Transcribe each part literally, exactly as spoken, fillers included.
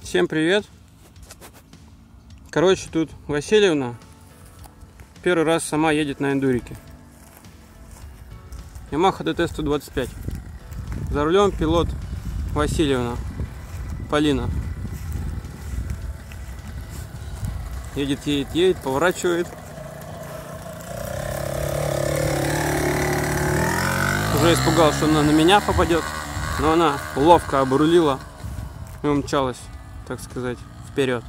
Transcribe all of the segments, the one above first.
Всем привет! Короче, тут Васильевна первый раз сама едет на эндурике. Yamaha ди ти сто двадцать пять. За рулем пилот Васильевна Полина. Едет, едет, едет, поворачивает. Уже испугал, что она на меня попадет, но она ловко обрулила и умчалась, так сказать, вперед.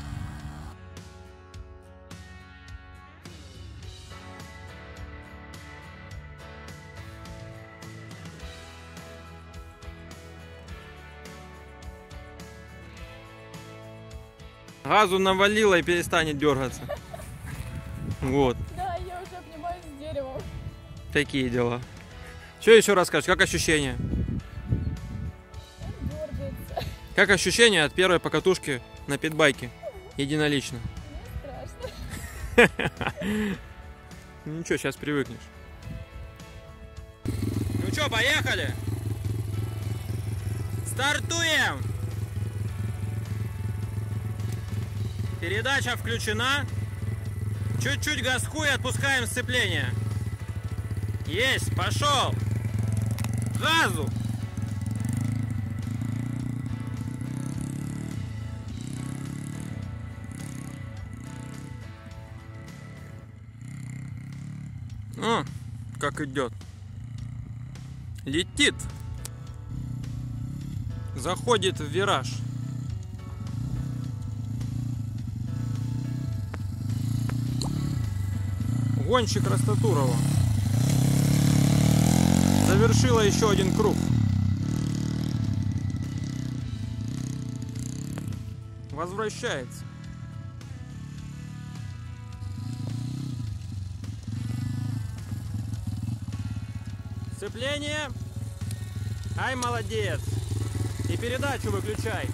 Газу навалила и перестанет дергаться. Вот. Да, я уже обнимаюсь с деревом. Такие дела. Что еще расскажешь? Как ощущения? Дергается. Как ощущения от первой покатушки на питбайке? Единолично. Мне страшно. Ничего, сейчас привыкнешь. Ну что, поехали? Стартуем! Передача включена. Чуть-чуть газку и отпускаем сцепление. Есть, пошел. Газу. О, как идет. Летит. Заходит в вираж. Гонщик Растатурова завершила еще один круг. Возвращается. Сцепление. Ай, молодец. И передачу выключай.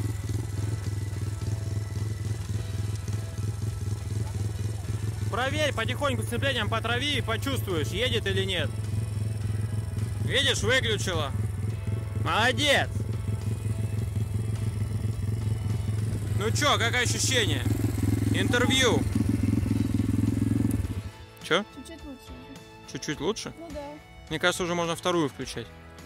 Проверь потихоньку сцеплением по траве и почувствуешь, едет или нет. Видишь, выключила. Молодец. Ну чё, как ощущение? Интервью. Чё? Чуть-чуть лучше уже. Чуть-чуть лучше? Ну да. Мне кажется, уже можно вторую включать.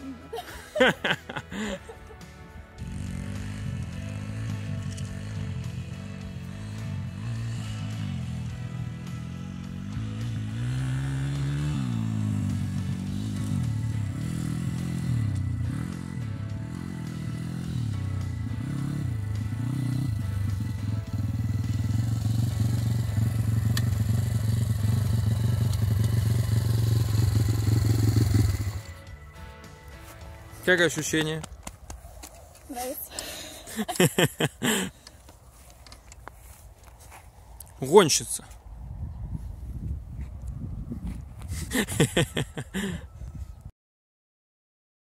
Как ощущение? Нравится. Гонщица.